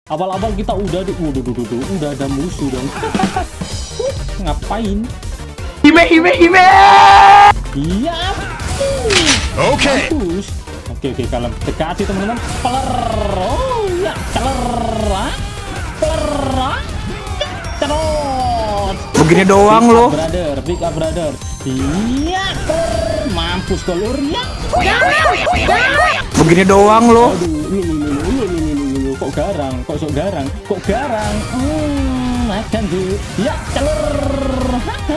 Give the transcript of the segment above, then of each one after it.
Awal-awal kita udah ada musuh dong. Ngapain? Hime. Iya. Oke. Bagus. Oke, kalem. Dekati teman-teman. Peler. Oh ya, celer. Peler. Cerot. Begini doang loh. Pick up brother. Iya. Mampus kolor ya. Begini doang loh. Aduh, kok garang. Makan dulu. Ya, celur.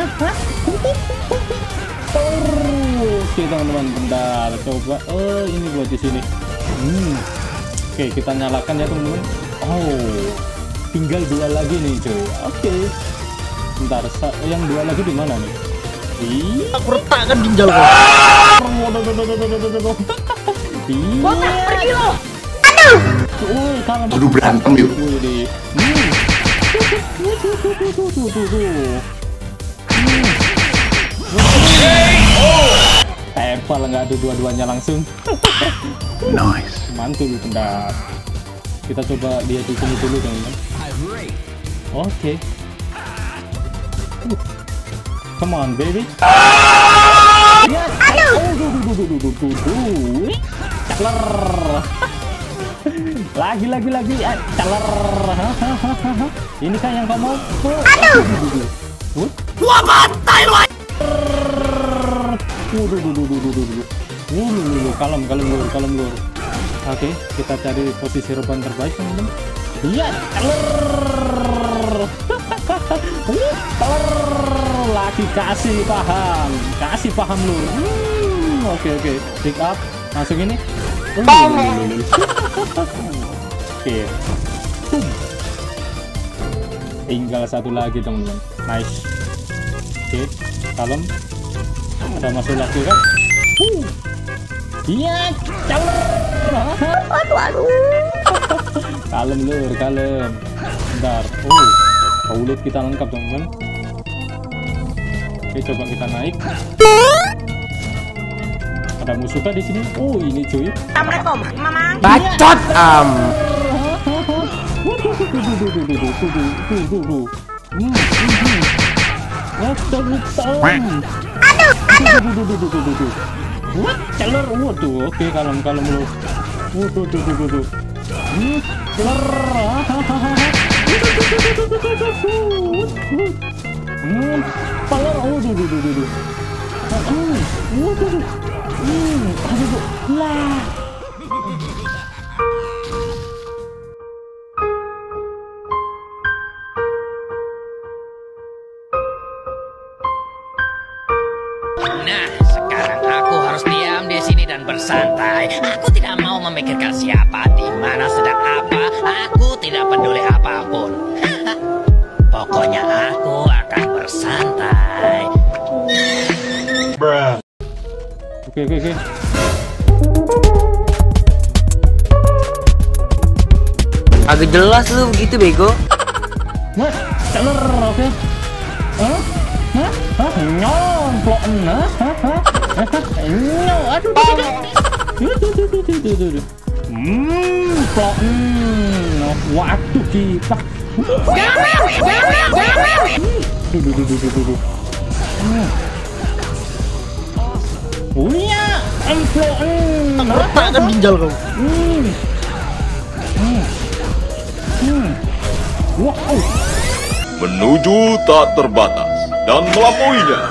Oke teman-teman, bentar. Coba. Ini buat di sini. Oke, kita nyalakan ya teman-teman. Oh, tinggal 2 lagi nih coy. Oke. Bentar, yang 2 lagi di mana nih? Aku retakkan ginjal kau. Iya. Pergi lo. Aduh, berantem yuk. Tempel nggak ada dua-duanya langsung. Nice. Mantul bentar. Kita coba lihat di sini dulu teman-teman. Oke. Come on baby. Ya, lagi celer. Ini kan yang kamu Gua bantai lo. kalem lur. Oke, kita cari posisi reban terbaik teman-teman. Iya, celer. Lagi kasih paham lur. Oke, pick up langsung ini. Oke. Tinggal 1 lagi teman-teman. Nice. Oke, kalem. Ada masuk lagi kan? Iya, aduh. Kalem lur. Bentar. Kulit kita lengkap teman-teman. Oke, coba kita naik. Ada musuh di sini. Oh, ini cuy. Assalamualaikum, Mama. Bacot. Celur. Waduh, oke, kalem lu. Waduh. Celur. Pelur. Aduh. Lah. Nah, sekarang aku harus diam di sini dan bersantai. Aku tidak mau memikirkan siapa, di mana, sedang apa. Aku tidak peduli apapun. Pokoknya aku akan bersantai. Oke. Agak jelas lu begitu bego. Mas, celer, oke. Nyomplok. Aduh. Plok. Waduh, kita. Iya, emplok. Retakkan ginjal kau. Wow. Menuju tak terbatas dan melampauinya.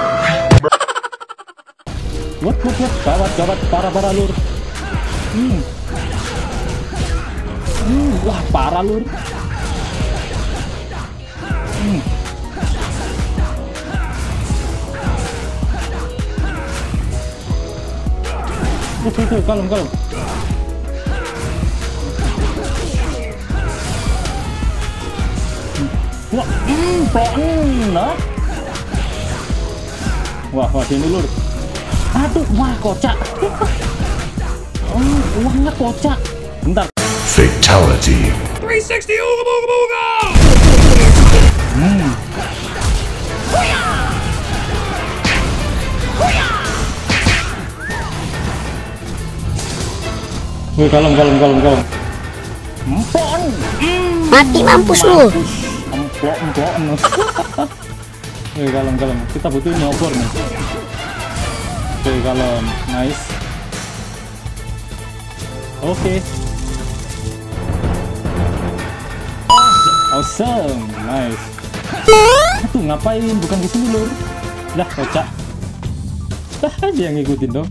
Gawat, parah lur. Wah, parah lur. Kalem. Wah, sini lur. Aduh, kocak. Uangnya kocak. Bentar. Fatality. 360 uga. Kalem. Empon. Mati mampus lu. Emplok. Oke, kalem. Kita butuh nyobor nih. Oke, kalem. Nice. Oke. Awesome. Nice. Aduh, ngapain? Bukan ke sini, Lur. Lah, kocak. Dia ngikutin dong.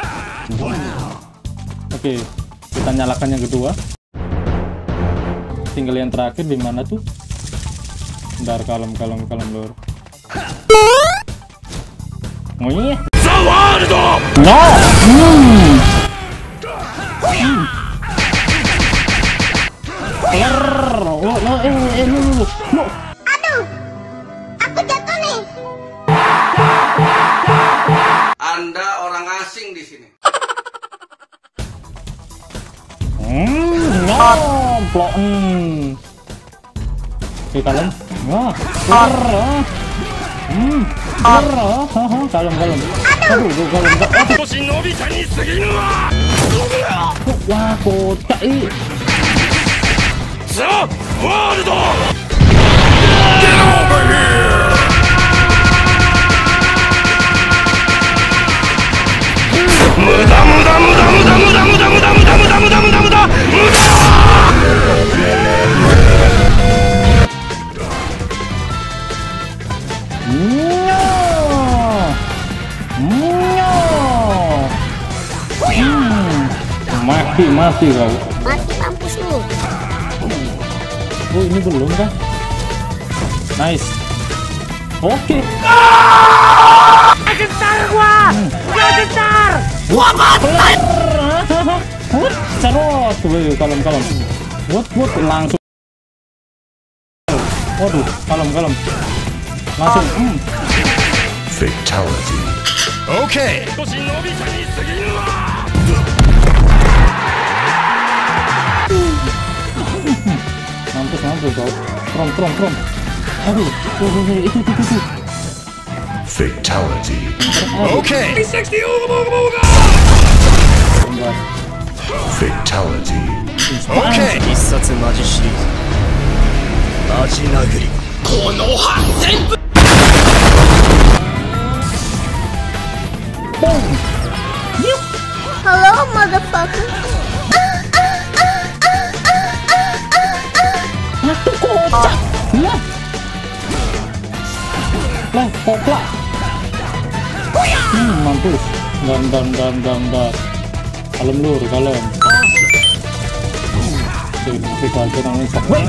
Oke, kita nyalakan yang kedua. Tinggal yang terakhir di mana tuh? Bentar, kalem, Lur. Oh iya. No. Lu. Aduh, aku jatuh nih. Anda orang asing di sini. Plok. Oke, kalem. Wah, kalem. Aduh, kalem. Wah, kocak ih. Mati kau. Mati mampus lu. Oh, ini belum kan? Nice. Oke. Gentar gua! Gua gentar! Gua mati! Carot. Kalem. What langsung. Waduh, kalem. Langsung. Fatality. Okay. Mampus kau. Trom. Aduh, itu. Fatality. Okay. 360 Fatality. Okay. 必殺マジシリーズマジ殴りこの発旋部 Hello, motherfucker. Itu kocak. Lah, koplak. Mampus. Dan. Kalem, Lur, kalem. Kita aja namanya sok.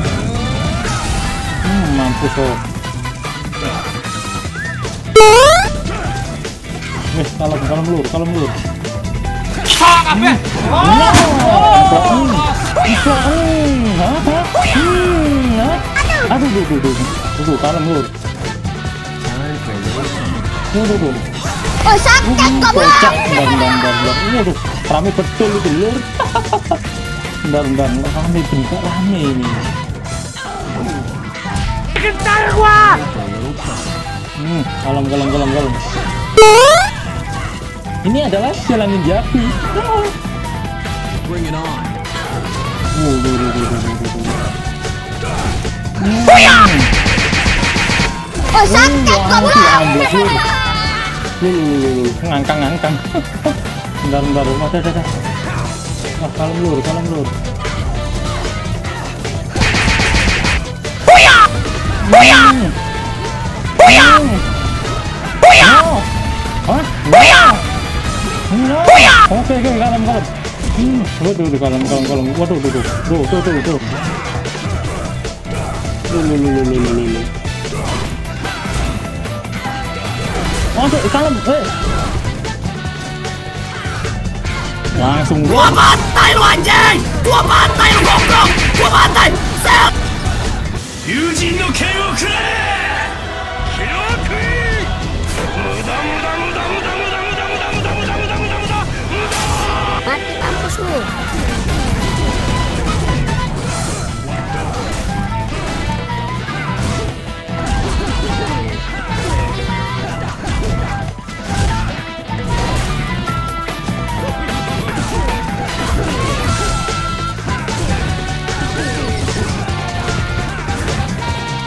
Mampus kok. Kalem, Lur. Aduh, kalem, Lur. Tuh. Oh, sakit kamu. Kocak. Dan. Waduh, rame betul itu, Lur. Bentar, rame ini. Gentar gua! Kalem. Ini adalah jalan ninjaku. Bring it on. Oh, sakit kamu. Ngangkang. Bentar. Dah. Wah, kalem, Lur. Oke, kalem. Waduh, kalem. Waduh. Tuh. Waduh, kalem. Langsung Gua bantai lu anjing! Gua bantai lu goblok! Gua bantai! Set! 友人の剣をくれ記録無駄 Mati mampus lu.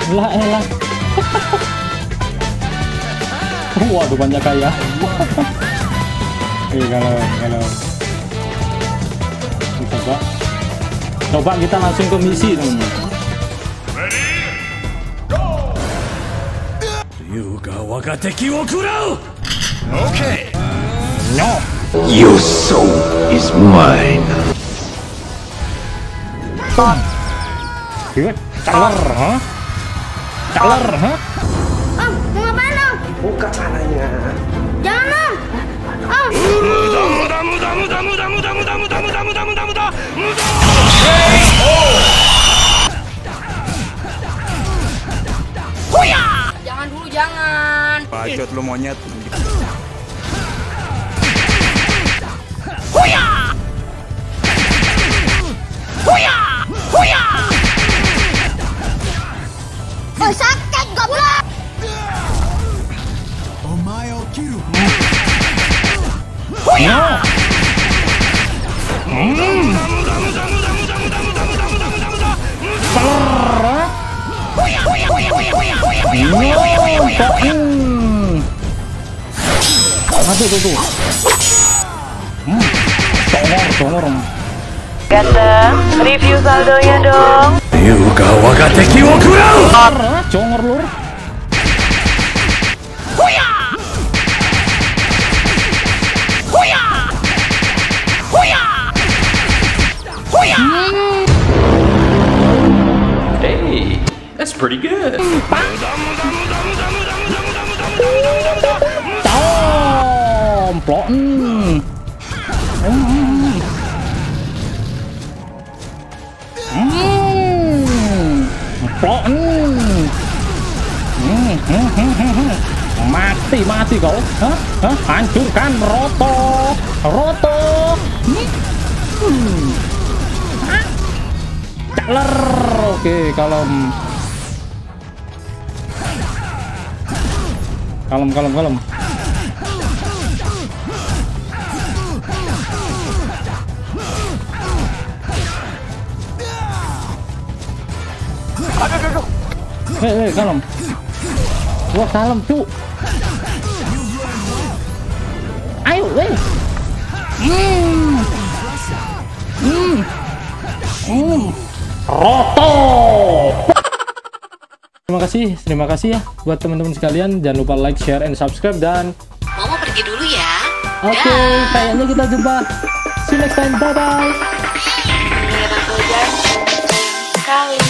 Lah elah. Waduh banyak kaya. Kalau coba kita langsung ke misi teman-teman. Ryuga waga teki wo kurau. Okay. No. Your soul is mine. Caler, ha? Caler, ha? Om, mau ngapain om? Buka caranya. Jangan om. Jangan dulu, jangan. Bacot lu monyet. Oh sakit goblok. No. Aduh tuh. Tongor. Ganteng, review saldonya dong. Ryuga waga teki wo kurau. Congor lur. Hey, that's pretty good. Plok. Plok. Mati kau. Hah? Hancurkan Roto. Caler. Oke, kalem. Hei, kalem. Wah, kalem, cu. Ayo, weh. Roto. Terima kasih ya buat teman-teman sekalian. Jangan lupa like, share, and subscribe. Dan Mau pergi dulu ya. oke, kayaknya kita jumpa. See you next time. Bye bye. Ini bakal janji sekali.